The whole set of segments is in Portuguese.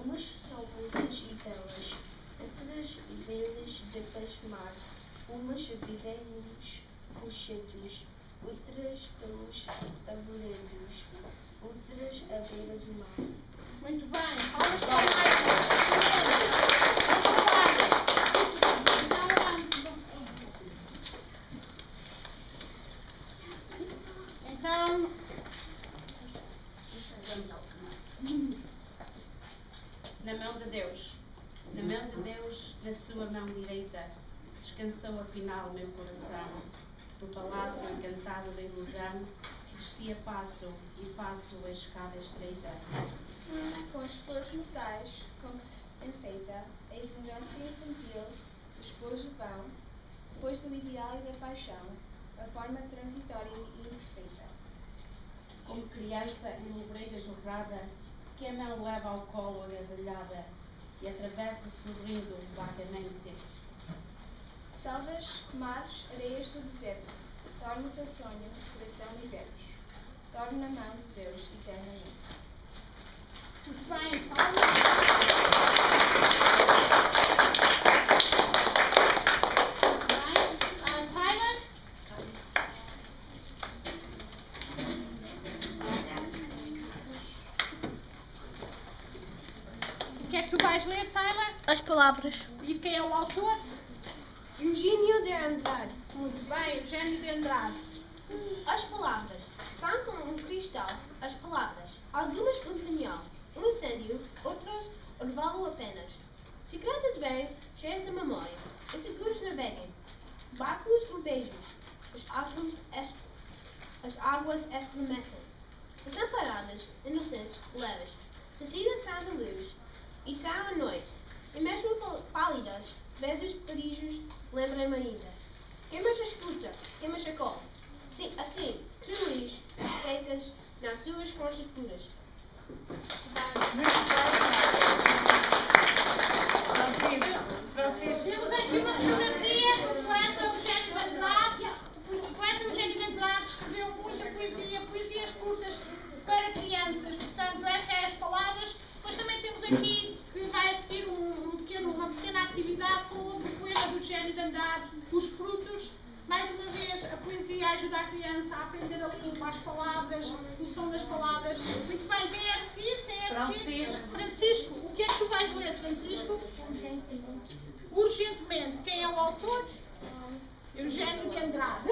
Umas são bolsas e belas, outras velhas de pasmar. Umas vivem nos rochedos, outras pelos arvoredos, outras à beira do mar. Muito bem. Então, na mão de Deus, na sua mão direita, descansou afinal meu coração. Do palácio encantado da ilusão, descia passo e passo a escada estreita. Com as flores mortais com que se enfeita a ignorância infantil, os flores vão, depois do ideal e da paixão, a forma transitória e imperfeita. Como criança em lobreira jorrada, que a mão leva ao colo agasalhada e atravessa sorrindo vagamente. Selvas, mares, areias do deserto, torna o teu sonho, coração liberto. Torna na mão de Deus eternamente. muito bem. Palmas. Tyler? O que é que tu vais ler, Tyler? As palavras. E quem é o autor? Eugênio de Andrade. Muito bem, Eugênio de Andrade. As palavras. São como um cristal. As palavras. Algumas com opinião. Um incêndio, outras orvalho apenas. Secretas bem, cheias de memória. Inseguros naveguem. Barcos com beijos. As águas estremecem. Desamparadas, inocentes, leves. Tecidas são de luz. E são à noite. E mesmo pálidas, velhos perijos lembram-me ainda. Quem mais a escuta? Quem mais a cola? Assim, cruéis, respeitas nas suas conjecturas. Temos aqui uma fotografia do poeta Eugênio de Andrade. O poeta Eugênio de Andrade escreveu muita poesia, poesias curtas para crianças. Portanto, estas é as palavras. Depois também temos aqui, que vai a seguir uma pequena atividade com outro poema do Eugênio de Andrade, Os Frutos. Mais uma vez, a poesia ajuda a criança a aprender a língua, as palavras, o som das palavras. Muito bem, quem é a seguir? Francisco. O que é que tu vais ler, Francisco? Urgentemente. Quem é o autor? Eugênio de Andrade.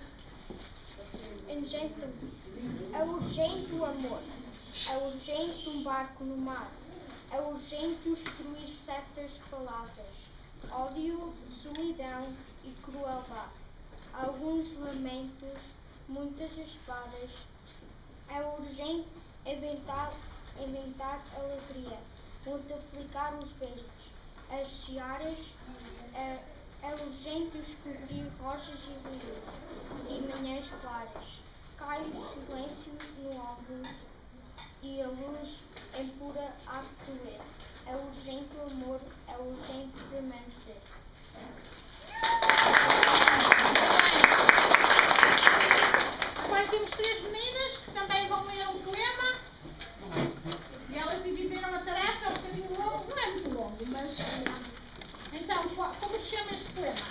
É urgente o amor. É urgente um barco no mar. É urgente destruir certas palavras. Ódio, solidão e crueldade. Alguns lamentos, muitas espadas. É urgente inventar alegria, multiplicar os beijos. As searas, é urgente descobrir rochas e rios e manhãs claras. Cai o silêncio no ombro e a luz em pura a fluir. É urgente o amor, é urgente permanecer. Agora temos 3 meninas que também vão ler o poema. E elas dividiram a tarefa, é um bocadinho longo, não é muito longo, mas... Então, como se chama este poema?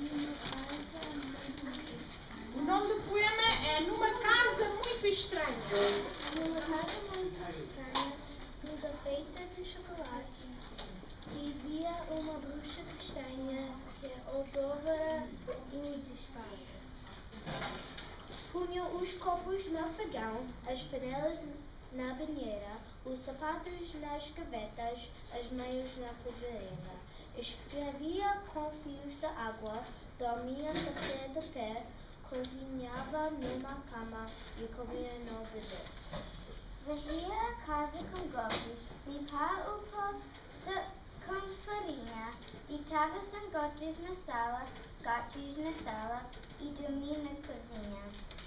O nome do poema é Numa Casa Muito Estranha. Numa casa muito estranha, toda feita de chocolate, vivia uma bruxa estranha que odorava de espada. Punha os copos no fogão, as panelas na banheira, os sapatos nas gavetas, as meias na frigideira. Escrevia com fios de água, dormia de pé, cozinhava numa cama e comia no vidro. Varria a casa com golpes, limpava o pó com farinha, deitava sangotes na sala, gatos na sala e dormia na cozinha.